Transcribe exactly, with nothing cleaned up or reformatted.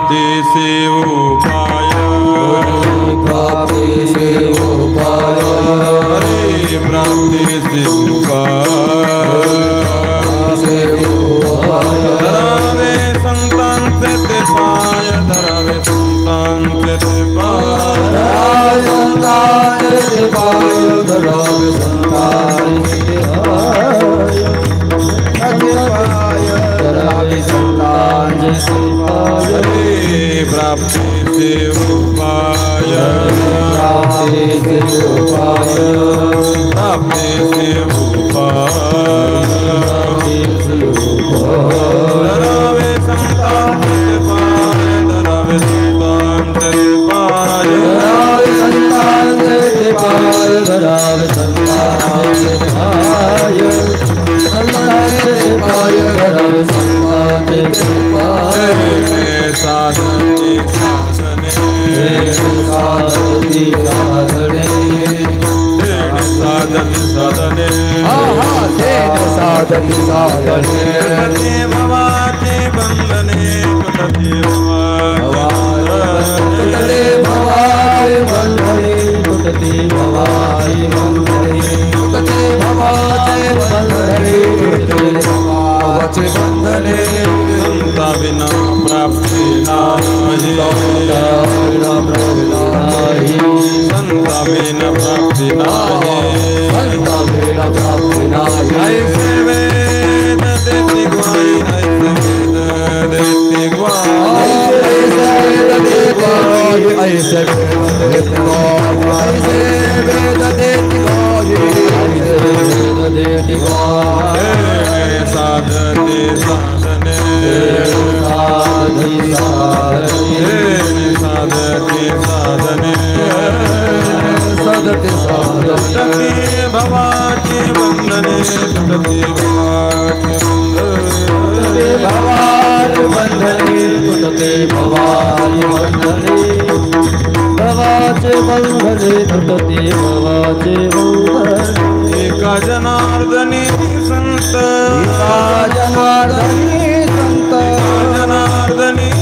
प्राप्ति शिवोपाय प्राप्ति शिवोपाय हरि प्राप्ति शिवोपाय धरावे संतान से ते पाय धरावे संतान से ते पाय संतान से पाय धरावे संतान से पाय धरावे संतान से पाय प्राप्ति शिवोपाय प्राप्ति शिवोपाय प्राप्ति शिवोपाय धरावे संतान से पाय धरावे संतान से पाय धरावे संतान से पाय धरावे संतान से पाय संतान से पाय धरावे संतान से पाय साधने साधने साधने साधने साधने साधने साधने साधने कुटते भवाते बंधने कुटते कुटते भवाय बंधने कुटते भवाय बंधने कुटते भवाते बंधने कुटते भवाचे बंधने संता बिना प्राप्ति नाही संता बिना प्राप्ति नाही संता बिना प्राप्ति नाही ऐसे वेद देती ग्वाही ऐसे वेद देती ग्वाही ऐसे वेद देती ग्वाही ऐसे वेद देती ग्वाही ऐसे वेद देती ग्वाही साधते साधने साधि साधने साधते साधने सदति साधने भवाचे बंधने कुटते भवाचे बंधने कुटते भवाय बंधने भवाचे बंधने कुटते भवाचे बंधने एका जनार्दनी संत जनार्दनी संत जनार्दनी